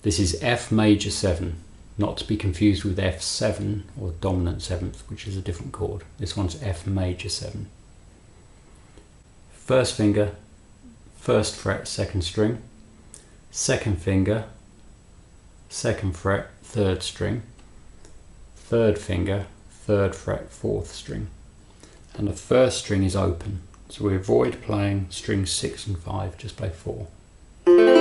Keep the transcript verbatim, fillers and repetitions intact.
This is F major seven, not to be confused with F seven or dominant seventh, which is a different chord. This one's F major seven. First finger, first fret, second string. Second finger, second fret, third string. Third finger, third fret, fourth string. And the first string is open, so we avoid playing strings six and five, just play four.